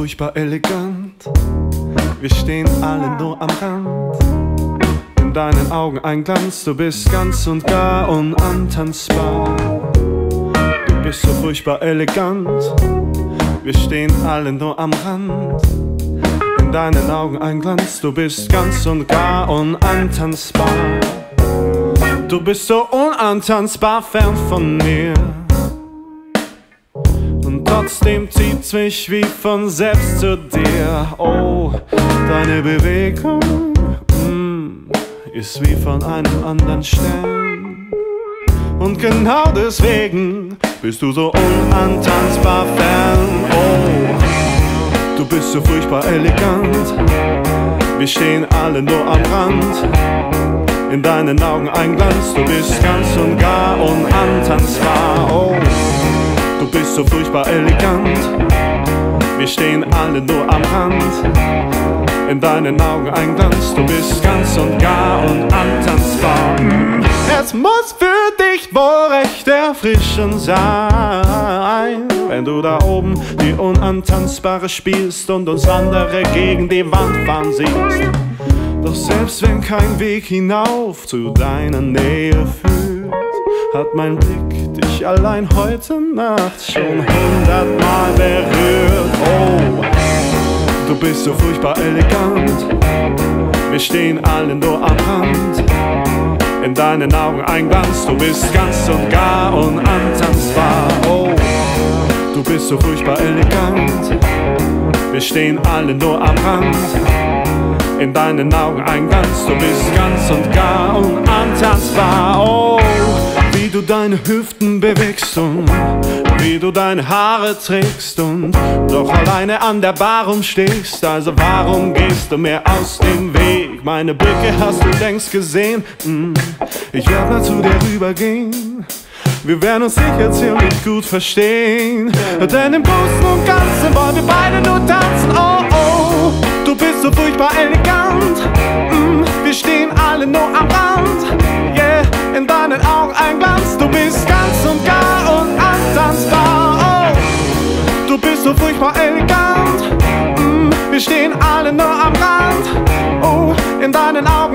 furchtbar elegant. Wir stehen alle nur am Rand. In deinen Augen ein Glanz, du bist ganz und gar unantanzbar. Du bist so furchtbar elegant. Wir stehen alle nur am Rand. In deinen Augen ein Glanz, du bist ganz und gar unantanzbar. Du bist so unantanzbar fern von mir. Und trotzdem zieht's mich wie von selbst zu dir. Oh, deine Bewegung ist wie von einem anderen Stern. Und genau deswegen bist du so unantanzbar fern. Oh, du bist so furchtbar elegant. Wir stehen alle nur am Rand. In deinen Augen ein Glanz, du bist ganz und gar unantanzbar. Oh, du bist so furchtbar elegant. Wir stehen alle nur am Rand. In deinen Augen ein Glanz, du bist ganz und gar unantanzbar. Es muss für dich wohl recht erfrischend sein, wenn du da oben die Unantanzbare spielst und uns andere gegen die Wand fahren siehst. Doch selbst wenn kein Weg hinauf zu deiner Nähe führt, hat mein Blick dich allein heute Nacht schon 100-mal berührt. Oh, du bist so furchtbar elegant. Wir stehen alle nur am Rand. In deinen Augen ein Glanz, du bist ganz und gar unantanzbar. Oh, du bist so furchtbar elegant. Wir stehen alle nur am Rand. In deinen Augen ein Glanz, du bist ganz und gar unantanzbar. Oh, wie du deine Hüften bewegst und wie du deine Haare trägst und doch alleine an der Bar rumstehst. Also warum gehst du mir aus dem Weg? Meine Blicke hast du längst gesehen. Ich werd mal zu dir rübergehen. Wir werden uns sicher ziemlich gut verstehen. Denn im Großen und Ganzen wollen wir beide nur tanzen. Oh, oh, du bist so furchtbar elegant. Wir stehen alle nur am Rand. Yeah, in deinen Augen ein Glanz. Du bist ganz und gar unantanzbar. Oh, du bist so furchtbar elegant. Wir stehen alle nur am Rand. Oh, in deinen Augen